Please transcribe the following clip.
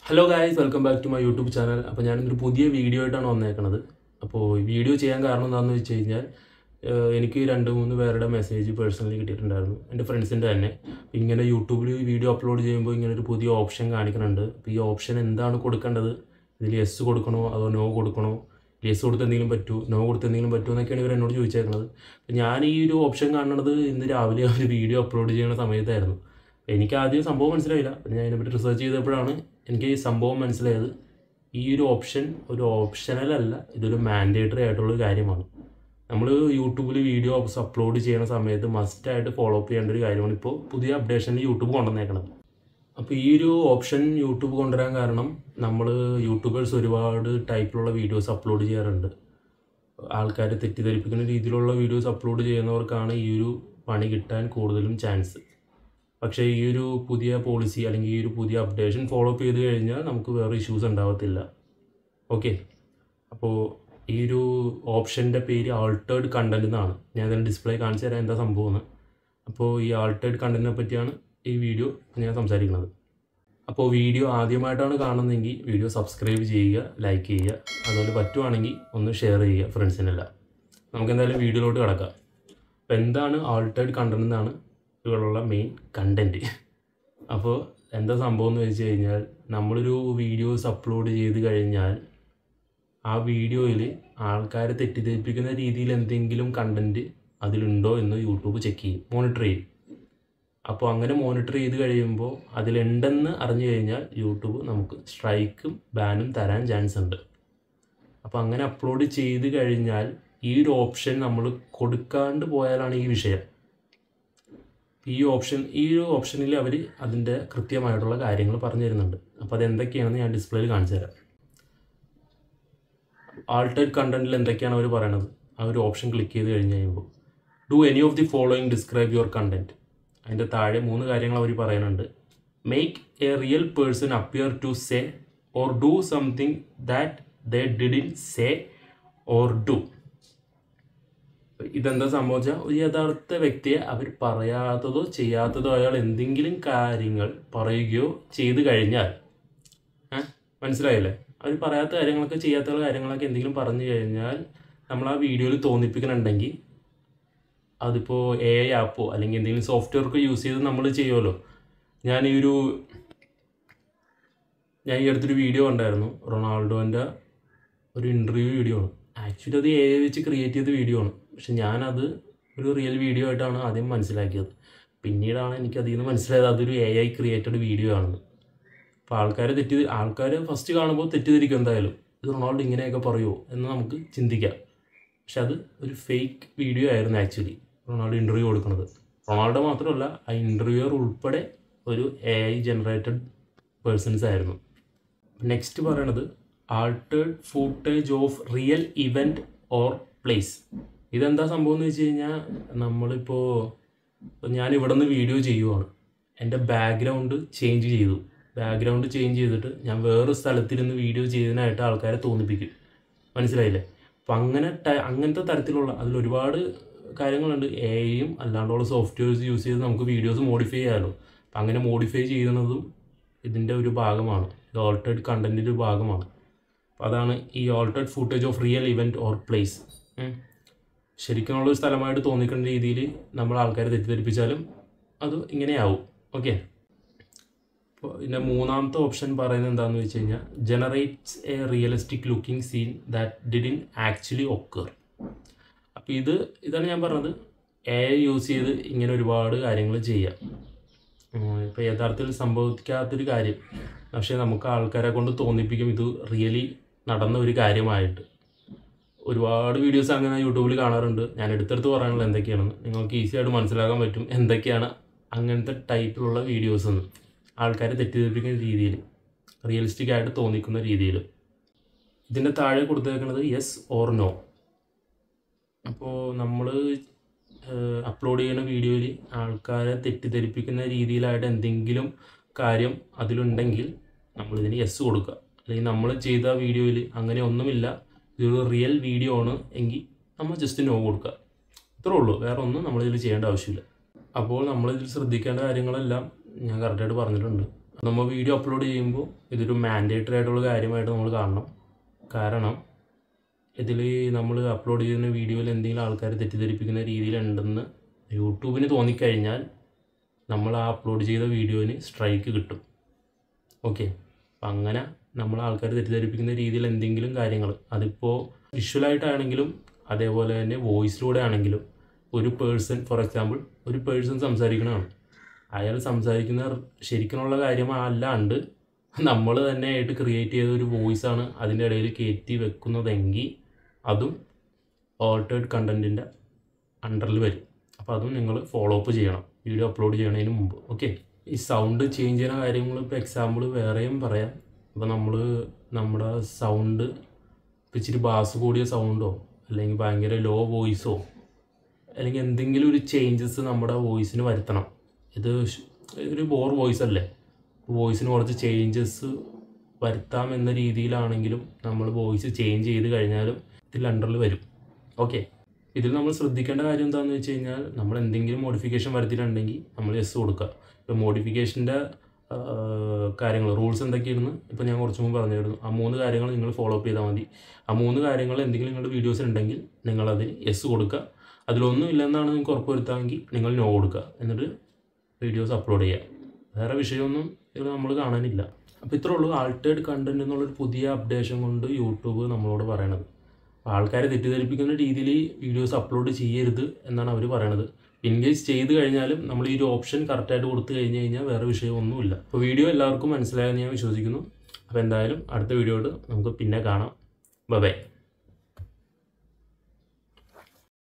Hello guys, welcome back to my YouTube channel. അപ്പോൾ ഞാനൊരു പുതിയ വീഡിയോ ആയിട്ടാണ് വന്നേക്കുന്നത്. അപ്പോൾ ഈ വീഡിയോ ചെയ്യാൻ കാരണം എന്താണെന്ന് വെച്ച് കഴിഞ്ഞാൽ എനിക്ക് 2-3 പേരുടെ മെസ്സേജ് പേഴ്സണലി കിട്ടിയിട്ടുണ്ടായിരുന്നു, എൻ്റെ ഫ്രണ്ട്സിൻ്റെ തന്നെ. ഇങ്ങനെ യൂട്യൂബിൽ വീഡിയോ അപ്ലോഡ് ചെയ്യുമ്പോൾ ഇങ്ങനെ ഒരു പുതിയ ഓപ്ഷൻ കാണിക്കുന്നുണ്ട്. അപ്പോൾ ഈ ഓപ്ഷൻ എന്താണ് കൊടുക്കേണ്ടത്, ഇതിൽ യെസ് കൊടുക്കണോ അതോ നോ കൊടുക്കണോ, യെസ് കൊടുത്ത് എന്തെങ്കിലും പറ്റുമോ നോ കൊടുത്ത് എന്തെങ്കിലും പറ്റുമോ എന്നൊക്കെയാണ് ഇവർ എന്നോട് ചോദിച്ചേക്കുന്നത്. അപ്പോൾ ഞാൻ ഈ ഒരു ഓപ്ഷൻ കാണുന്നത് ഇന്ന് രാവിലെ ഒരു വീഡിയോ അപ്ലോഡ് ചെയ്യുന്ന സമയത്തായിരുന്നു. എനിക്ക് ആദ്യം സംഭവം മനസ്സിലായില്ല. പിന്നെ ഞാൻ ഇതിനെപ്പറ്റി റിസർച്ച് ചെയ്തപ്പോഴാണ് എനിക്ക് ഈ സംഭവം മനസ്സിലായത്. ഈ ഒരു ഓപ്ഷൻ ഒരു ഓപ്ഷണലല്ല, ഇതൊരു മാൻഡേറ്ററി ആയിട്ടുള്ളൊരു കാര്യമാണ്. നമ്മൾ യൂട്യൂബിൽ വീഡിയോ അപ്ലോഡ് ചെയ്യുന്ന സമയത്ത് മസ്റ്റായിട്ട് ഫോളോ അപ്പ് ചെയ്യേണ്ട ഒരു കാര്യമാണ് ഇപ്പോൾ പുതിയ അപ്ഡേഷനിൽ യൂട്യൂബ് കൊണ്ടുവന്നേക്കുന്നത്. അപ്പോൾ ഈ ഒരു ഓപ്ഷൻ യൂട്യൂബ് കൊണ്ടുവരാൻ കാരണം, നമ്മൾ യൂട്യൂബേഴ്സ് ഒരുപാട് ടൈപ്പിലുള്ള വീഡിയോസ് അപ്ലോഡ് ചെയ്യാറുണ്ട്. ആൾക്കാരെ തെറ്റിദ്ധരിപ്പിക്കുന്ന രീതിയിലുള്ള വീഡിയോസ് അപ്ലോഡ് ചെയ്യുന്നവർക്കാണ് ഈ ഒരു പണി കിട്ടാൻ കൂടുതലും ചാൻസ്. പക്ഷേ ഈ ഒരു പുതിയ പോളിസി അല്ലെങ്കിൽ ഈ ഒരു പുതിയ അപ്ഡേഷൻ ഫോളോ അപ്പ് ചെയ്ത് കഴിഞ്ഞാൽ നമുക്ക് വേറെ ഇഷ്യൂസ് ഉണ്ടാവത്തില്ല. ഓക്കെ, അപ്പോൾ ഈ ഒരു ഓപ്ഷൻ്റെ പേര് ആൾട്ടേർഡ് കണ്ടന്റ് എന്നാണ്. ഞാൻ ഇതിന് ഡിസ്പ്ലേ കാണിച്ചു തരാം എന്താ സംഭവം. അപ്പോൾ ഈ ആൾട്ടേർഡ് കണ്ടന്റിനെ പറ്റിയാണ് ഈ വീഡിയോ ഞാൻ സംസാരിക്കുന്നത്. അപ്പോൾ വീഡിയോ ആദ്യമായിട്ടാണ് കാണുന്നതെങ്കിൽ വീഡിയോ സബ്സ്ക്രൈബ് ചെയ്യുക, ലൈക്ക് ചെയ്യുക, അതുപോലെ പറ്റുവാണെങ്കിൽ ഒന്ന് ഷെയർ ചെയ്യുക ഫ്രണ്ട്സിനെല്ലാം. നമുക്ക് എന്തായാലും വീഡിയോയിലോട്ട് കിടക്കാം. അപ്പോൾ എന്താണ് ആൾട്ടേർഡ് കണ്ടന്റ് എന്നാണ് ഇവിടെയുള്ള മെയിൻ കണ്ടൻറ്റ്. അപ്പോൾ എന്താ സംഭവം എന്ന് വെച്ച് കഴിഞ്ഞാൽ, നമ്മളൊരു വീഡിയോസ് അപ്ലോഡ് ചെയ്ത് കഴിഞ്ഞാൽ ആ വീഡിയോയിൽ ആൾക്കാരെ തെറ്റിദ്ധരിപ്പിക്കുന്ന രീതിയിൽ എന്തെങ്കിലും കണ്ടൻറ്റ് അതിലുണ്ടോ എന്ന് യൂട്യൂബ് ചെക്ക് ചെയ്യും, മോണിറ്റർ ചെയ്യും. അപ്പോൾ അങ്ങനെ മോണിറ്റർ ചെയ്ത് കഴിയുമ്പോൾ അതിലുണ്ടെന്ന് അറിഞ്ഞു കഴിഞ്ഞാൽ യൂട്യൂബ് നമുക്ക് സ്ട്രൈക്കും ബാനും തരാൻ ചാൻസ് ഉണ്ട്. അപ്പോൾ അങ്ങനെ അപ്ലോഡ് ചെയ്ത് കഴിഞ്ഞാൽ ഈ ഒരു ഓപ്ഷൻ നമ്മൾ കൊടുക്കാണ്ട് പോയാലാണ് ഈ വിഷയം. ഈ ഒരു ഓപ്ഷനിൽ അവർ അതിൻ്റെ കൃത്യമായിട്ടുള്ള കാര്യങ്ങൾ പറഞ്ഞു തരുന്നുണ്ട്. അപ്പോൾ അതെന്തൊക്കെയാണെന്ന് ഞാൻ ഡിസ്പ്ലേയിൽ കാണിച്ചു തരാം. ആൾട്ടേർഡ് കണ്ടന്റിൽ എന്തൊക്കെയാണ് അവർ പറയണത്, ആ ഒരു ഓപ്ഷൻ ക്ലിക്ക് ചെയ്ത് കഴിഞ്ഞ് കഴിയുമ്പോൾ do any of the following describe your content. അതിൻ്റെ താഴെ 3 കാര്യങ്ങൾ അവർ പറയുന്നുണ്ട്. Make a real person appear to say or do something that they didn't say or do. ഇതെന്താ സംഭവിച്ചാൽ, ഒരു യഥാർത്ഥ വ്യക്തിയെ അവർ പറയാത്തതോ ചെയ്യാത്തതോ അയാൾ എന്തെങ്കിലും കാര്യങ്ങൾ പറയുകയോ ചെയ്ത് കഴിഞ്ഞാൽ, മനസ്സിലായില്ലേ, അവർ പറയാത്ത കാര്യങ്ങളൊക്കെ ചെയ്യാത്ത കാര്യങ്ങളൊക്കെ എന്തെങ്കിലും പറഞ്ഞു കഴിഞ്ഞാൽ നമ്മൾ ആ വീഡിയോയിൽ തോന്നിപ്പിക്കുന്നുണ്ടെങ്കിൽ, അതിപ്പോൾ AI ആപ്പോ അല്ലെങ്കിൽ എന്തെങ്കിലും സോഫ്റ്റ്വെയർക്ക് യൂസ് ചെയ്ത് നമ്മൾ ചെയ്യുമല്ലോ. ഞാൻ ഈ അടുത്തൊരു വീഡിയോ ഉണ്ടായിരുന്നു, റൊണാൾഡോൻ്റെ ഒരു ഇൻ്റർവ്യൂ വീഡിയോ ആണ്. ആക്ച്വലി അത് AI വെച്ച് ക്രിയേറ്റ് ചെയ്ത വീഡിയോ ആണ്. പക്ഷെ ഞാനത് ഒരു റിയൽ വീഡിയോ ആയിട്ടാണ് ആദ്യം മനസ്സിലാക്കിയത്. പിന്നീടാണ് എനിക്കതിൽ നിന്ന് മനസ്സിലായത് അതൊരു AI ക്രിയേറ്റഡ് വീഡിയോ ആണെന്ന്. അപ്പോൾ ആൾക്കാർ ഫസ്റ്റ് കാണുമ്പോൾ തെറ്റിദ്ധരിക്കും എന്തായാലും, ഇത് റൊണാൾഡോ ഇങ്ങനെയൊക്കെ പറയുമോ എന്ന് നമുക്ക് ചിന്തിക്കാം. പക്ഷെ അത് ഒരു ഫേക്ക് വീഡിയോ ആയിരുന്നു ആക്ച്വലി. റൊണാൾഡോ ഇൻ്റർവ്യൂ കൊടുക്കുന്നത്, റൊണാൾഡോ മാത്രമല്ല ആ ഇൻ്റർവ്യൂവർ ഉൾപ്പെടെ ഒരു AI ജനറേറ്റഡ് പേഴ്സൺസ് ആയിരുന്നു. നെക്സ്റ്റ് പറയണത് altered footage of real event or place. ഇതെന്താ സംഭവം എന്ന് വെച്ച് കഴിഞ്ഞാൽ, നമ്മളിപ്പോൾ ഞാൻ ഇവിടെ നിന്ന് വീഡിയോ ചെയ്യുവാണ്, എൻ്റെ ബാക്ക്ഗ്രൗണ്ട് ചേഞ്ച് ചെയ്തിട്ട് ഞാൻ വേറൊരു സ്ഥലത്തിരുന്ന് വീഡിയോ ചെയ്തതിനായിട്ട് ആൾക്കാരെ തോന്നിപ്പിക്കും. മനസ്സിലായില്ലേ? അപ്പം അങ്ങനത്തെ തരത്തിലുള്ള അതിലൊരുപാട് കാര്യങ്ങളുണ്ട്. AIയും അല്ലാണ്ടുള്ള സോഫ്റ്റ്വെയർസ് യൂസ് ചെയ്ത് നമുക്ക് വീഡിയോസ് മോഡിഫൈ ചെയ്യാമല്ലോ. അപ്പം അങ്ങനെ മോഡിഫൈ ചെയ്യുന്നതും ഇതിൻ്റെ ഒരു ഭാഗമാണ്, ഇത് ആൾട്ടേർഡ് കണ്ടൻറ്റിൻ്റെ ഒരു ഭാഗമാണ്. അപ്പോൾ അതാണ് ഈ altered footage of real event or place. ശരിക്കുമുള്ളൊരു സ്ഥലമായിട്ട് തോന്നിക്കുന്ന രീതിയിൽ നമ്മൾ ആൾക്കാരെ തെറ്റിദ്ധരിപ്പിച്ചാലും അത് ഇങ്ങനെയാവും. ഓക്കെ, അപ്പോൾ ഇതിൻ്റെ 3ാമത്തെ ഓപ്ഷൻ പറയുന്നത് എന്താണെന്ന് വെച്ച് കഴിഞ്ഞാൽ, generates a realistic looking scene that didn't actually occur. അപ്പോൾ ഇതാണ് ഞാൻ പറഞ്ഞത്, AI യൂസ് ചെയ്ത് ഇങ്ങനെ ഒരുപാട് കാര്യങ്ങൾ ചെയ്യാം. ഇപ്പോൾ യഥാർത്ഥത്തിൽ സംഭവിക്കാത്തൊരു കാര്യം പക്ഷേ നമുക്ക് ആൾക്കാരെ കൊണ്ട് തോന്നിപ്പിക്കും ഇത് റിയലി നടന്ന ഒരു കാര്യമായിട്ട്. ഒരുപാട് വീഡിയോസ് അങ്ങനെ യൂട്യൂബിൽ കാണാറുണ്ട്. ഞാൻ എടുത്തെടുത്ത് പറയാനുള്ളത് എന്തൊക്കെയാണെന്ന് നിങ്ങൾക്ക് ഈസി ആയിട്ട് മനസ്സിലാക്കാൻ പറ്റും, എന്തൊക്കെയാണ് അങ്ങനത്തെ ടൈപ്പിലുള്ള വീഡിയോസ് എന്ന്. ആൾക്കാരെ തെറ്റിദ്ധരിപ്പിക്കുന്ന രീതിയിൽ, റിയലിസ്റ്റിക് ആയിട്ട് തോന്നിക്കുന്ന രീതിയിൽ. ഇതിൻ്റെ താഴെ കൊടുത്തേക്കുന്നത് യെസ് ഓർ നോ. അപ്പോൾ നമ്മൾ അപ്ലോഡ് ചെയ്യുന്ന വീഡിയോയിൽ ആൾക്കാരെ തെറ്റിദ്ധരിപ്പിക്കുന്ന രീതിയിലായിട്ട് എന്തെങ്കിലും കാര്യം അതിലുണ്ടെങ്കിൽ നമ്മളിതിന് യെസ് കൊടുക്കുക. അല്ലെങ്കിൽ നമ്മൾ ചെയ്ത വീഡിയോയിൽ അങ്ങനെ ഒന്നുമില്ല, ഇതൊരു റിയൽ വീഡിയോ ആണ് എങ്കിൽ നമ്മൾ ജസ്റ്റ് നോ കൊടുക്കുക. ഇത്രേ ഉള്ളൂ, വേറെ ഒന്നും നമ്മളിതിൽ ചെയ്യേണ്ട ആവശ്യമില്ല. അപ്പോൾ നമ്മളിതിൽ ശ്രദ്ധിക്കേണ്ട കാര്യങ്ങളെല്ലാം ഞാൻ കറക്റ്റായിട്ട് പറഞ്ഞിട്ടുണ്ട്. നമ്മൾ വീഡിയോ അപ്ലോഡ് ചെയ്യുമ്പോൾ ഇതൊരു മാൻഡേറ്ററി ആയിട്ടുള്ള കാര്യമായിട്ട് നമ്മൾ കാണണം. കാരണം ഇതിൽ നമ്മൾ അപ്ലോഡ് ചെയ്യുന്ന വീഡിയോയിൽ എന്തെങ്കിലും ആൾക്കാർ തെറ്റിദ്ധരിപ്പിക്കുന്ന രീതിയിലുണ്ടെന്ന് യൂട്യൂബിന് തോന്നിക്കഴിഞ്ഞാൽ നമ്മൾ ആ അപ്ലോഡ് ചെയ്ത വീഡിയോന് സ്ട്രൈക്ക് കിട്ടും. ഓക്കെ, അപ്പം അങ്ങനെ നമ്മൾ ആൾക്കാർ തെറ്റിദ്ധരിപ്പിക്കുന്ന രീതിയിൽ എന്തെങ്കിലും കാര്യങ്ങൾ, അതിപ്പോൾ വിഷ്വലായിട്ടാണെങ്കിലും അതേപോലെ തന്നെ വോയിസിലൂടെ ആണെങ്കിലും, ഒരു പേഴ്സൺ ഫോർ എക്സാമ്പിൾ ഒരു പേഴ്സൺ സംസാരിക്കണതാണ്, അയാൾ സംസാരിക്കുന്ന ശരിക്കുള്ള കാര്യമല്ലാണ്ട് നമ്മൾ തന്നെ ആയിട്ട് ക്രിയേറ്റ് ചെയ്ത ഒരു വോയിസാണ് അതിൻ്റെ ഇടയിൽ കയറ്റി വെക്കുന്നതെങ്കിൽ അതും ഓൾട്ടേഡ് കണ്ടൻറ്റിൻ്റെ അണ്ടറിൽ വരും. അപ്പോൾ അതും നിങ്ങൾ ഫോളോ അപ്പ് ചെയ്യണം വീഡിയോ അപ്ലോഡ് ചെയ്യുന്നതിന് മുമ്പ്. ഓക്കെ, ഈ സൗണ്ട് ചേഞ്ച് ചെയ്യുന്ന കാര്യങ്ങൾ ഇപ്പോൾ എക്സാമ്പിൾ വേറെയും പറയാം. അപ്പോൾ നമ്മൾ നമ്മുടെ സൗണ്ട് ഇച്ചിരി ബാസ് കൂടിയ സൗണ്ടോ അല്ലെങ്കിൽ ഭയങ്കര ലോ വോയിസോ അല്ലെങ്കിൽ എന്തെങ്കിലും ഒരു ചേഞ്ചസ് നമ്മുടെ വോയിസിന് വരുത്തണം. ഇത് ഒരു ബോർ വോയിസ് അല്ലേ, വോയിസിന് കുറച്ച് ചേഞ്ചസ് വരുത്താം എന്ന രീതിയിലാണെങ്കിലും നമ്മൾ വോയിസ് ചേഞ്ച് ചെയ്ത് കഴിഞ്ഞാലും ഇതിൽ അണ്ടറിൽ വരും. ഓക്കെ, ഇതിൽ നമ്മൾ ശ്രദ്ധിക്കേണ്ട കാര്യം എന്താണെന്ന് വെച്ച് കഴിഞ്ഞാൽ നമ്മൾ എന്തെങ്കിലും മോഡിഫിക്കേഷൻ വരുത്തിയിട്ടുണ്ടെങ്കിൽ നമ്മൾ യെസ് കൊടുക്കുക. ഇപ്പോൾ മോഡിഫിക്കേഷൻ്റെ കാര്യങ്ങൾ റൂൾസ് എന്തൊക്കെയാണെന്ന് ഇപ്പോൾ ഞാൻ കുറച്ച് മുമ്പ് പറഞ്ഞിരുന്നു. ആ 3 കാര്യങ്ങൾ നിങ്ങൾ ഫോളോ അപ്പ് ചെയ്താൽ മതി. ആ 3 കാര്യങ്ങൾ എന്തെങ്കിലും നിങ്ങളുടെ വീഡിയോസ് ഉണ്ടെങ്കിൽ നിങ്ങളതിന് യെസ് കൊടുക്കുക. അതിലൊന്നും ഇല്ലെന്നാണ് നിങ്ങൾക്ക് ഉറപ്പ് വരുത്താമെങ്കിൽ നിങ്ങൾ നോ കൊടുക്കുക. എന്നിട്ട് വീഡിയോസ് അപ്ലോഡ് ചെയ്യുക. വേറെ വിഷയമൊന്നും ഇതിൽ നമ്മൾ കാണാനില്ല. അപ്പോൾ ഇത്രേ ഉള്ളൂ ആൾട്ടേഡ് കണ്ടൻറ് എന്നുള്ളൊരു പുതിയ അപ്ഡേഷൻ കൊണ്ട് യൂട്യൂബ് നമ്മളോട് പറയണത്. ആൾക്കാരെ തെറ്റിദ്ധരിപ്പിക്കുന്ന രീതിയിൽ വീഡിയോസ് അപ്ലോഡ് ചെയ്യരുത് എന്നാണ് അവർ പറയണത്. ഇൻകേസ് ചെയ്ത് കഴിഞ്ഞാലും നമ്മൾ ഈ ഒരു ഓപ്ഷൻ കറക്റ്റായിട്ട് കൊടുത്തു കഴിഞ്ഞാൽ വേറെ വിഷയമൊന്നുമില്ല. അപ്പോൾ വീഡിയോ എല്ലാവർക്കും മനസ്സിലായെന്ന് ഞാൻ വിശ്വസിക്കുന്നു. അപ്പോൾ എന്തായാലും അടുത്ത വീഡിയോയിൽ നമുക്ക് പിന്നെ കാണാം. ബൈ.